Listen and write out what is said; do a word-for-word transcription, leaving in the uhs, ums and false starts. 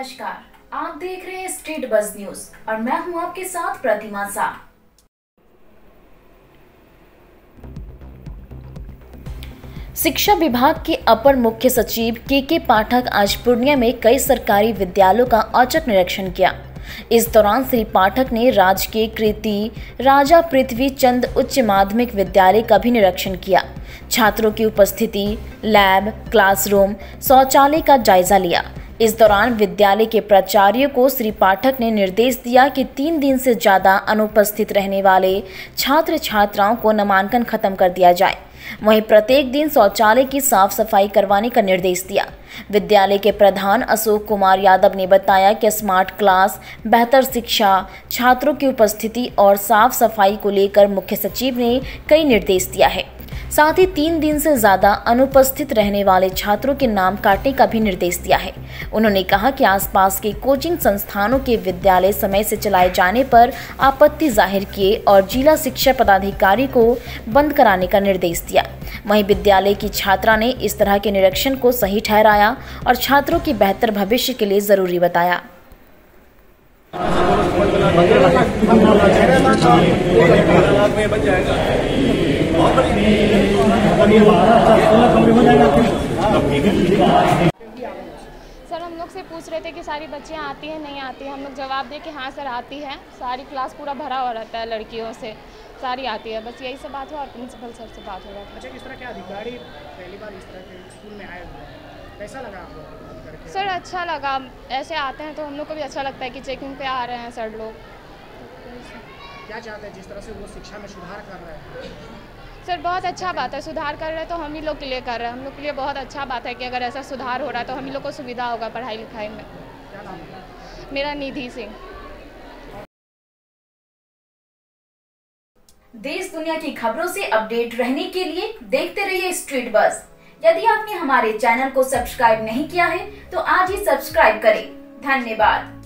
नमस्कार, आप देख रहे हैं स्टेट बज़ न्यूज और मैं हूं आपके साथ प्रतिमा शाह। शिक्षा विभाग के अपर मुख्य सचिव के के पाठक आज पूर्णिया में कई सरकारी विद्यालयों का औचक निरीक्षण किया। इस दौरान श्री पाठक ने राजकीय कृति राजा पृथ्वी चंद उच्च माध्यमिक विद्यालय का भी निरीक्षण किया। छात्रों की उपस्थिति, लैब, क्लासरूम, शौचालय का जायजा लिया। इस दौरान विद्यालय के प्राचार्य को श्री पाठक ने निर्देश दिया कि तीन दिन से ज्यादा अनुपस्थित रहने वाले छात्र छात्राओं को नामांकन खत्म कर दिया जाए। वहीं प्रत्येक दिन शौचालय की साफ सफाई करवाने का निर्देश दिया। विद्यालय के प्रधान अशोक कुमार यादव ने बताया कि स्मार्ट क्लास, बेहतर शिक्षा, छात्रों की उपस्थिति और साफ सफाई को लेकर मुख्य सचिव ने कई निर्देश दिया है। साथ ही तीन दिन से ज्यादा अनुपस्थित रहने वाले छात्रों के नाम काटने का भी निर्देश दिया है। उन्होंने कहा कि आसपास के कोचिंग संस्थानों के विद्यालय समय से चलाए जाने पर आपत्ति जाहिर किए और जिला शिक्षा पदाधिकारी को बंद कराने का निर्देश दिया। वहीं विद्यालय की छात्रा ने इस तरह के निरीक्षण को सही ठहराया और छात्रों के बेहतर भविष्य के लिए जरूरी बताया। सर, हम लोग से पूछ रहे थे कि सारी बच्चियां आती हैं नहीं आती हैं। हम लोग जवाब दे कि हाँ सर आती है। सारी क्लास पूरा भरा हुआ रहता है लड़कियों से, सारी आती है। बस यही से बात हुआ और प्रिंसिपल सर से बात हो रहा था। अच्छा, इस तरह के अधिकारी पहली बार इस तरह के स्कूल में आए हुए हैं, कैसा लगा आपको? सर अच्छा लगा, ऐसे आते हैं तो हम लोग को भी अच्छा लगता है कि चेकिंग पे आ रहे हैं सर लोग। क्या चाहते हैं जिस तरह से वो शिक्षा में सुधार कर रहे हैं? सर बहुत अच्छा बात है, सुधार कर रहे हैं तो हम ही लोग के लिए कर रहे हैं। हम लोग के लिए बहुत अच्छा बात है कि अगर ऐसा सुधार हो रहा है तो हम ही लोग को सुविधा होगा पढ़ाई लिखाई में। क्या नाम है? मेरा निधि सिंह। देश दुनिया की खबरों से अपडेट रहने के लिए देखते रहिए स्ट्रीट बज़। यदि आपने हमारे चैनल को सब्सक्राइब नहीं किया है तो आज ही सब्सक्राइब करें। धन्यवाद।